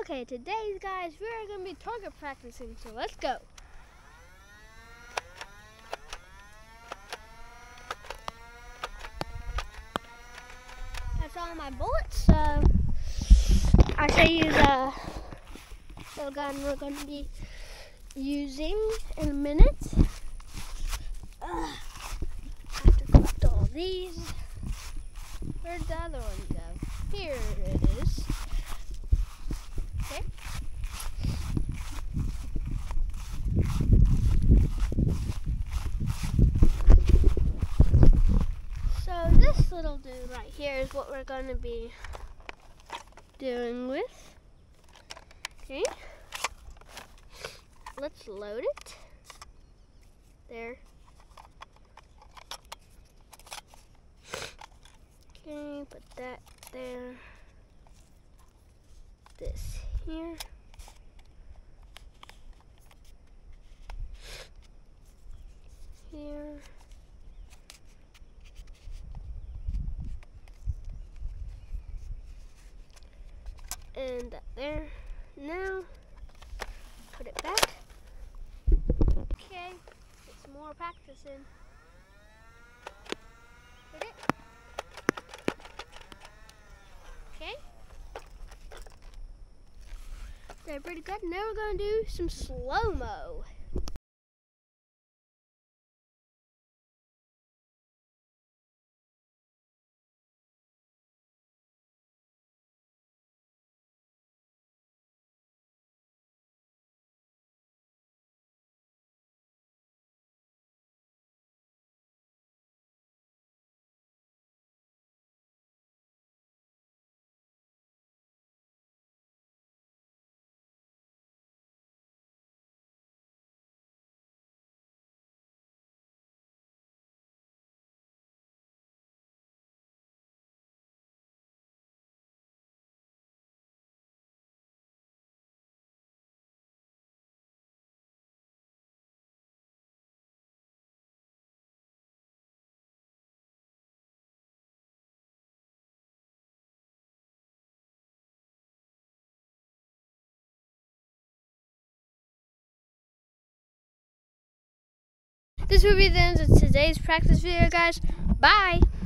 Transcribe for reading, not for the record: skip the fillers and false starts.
Okay, today, guys, we're going to be target practicing, so let's go. That's all my bullets, so I'll show you the gun we're going to be using in a minute. I have to collect all these. Where'd the other one go? Here it is. Okay. So this little dude right here is what we're going to be doing with. Okay. Let's load it. There. Okay, put that there. This here. Here. And that there. Now, put it back. Okay, it's more practicing. Hit it. Okay. They're pretty good. Now we're going to do some slow-mo. This will be the end of today's practice video, guys. Bye!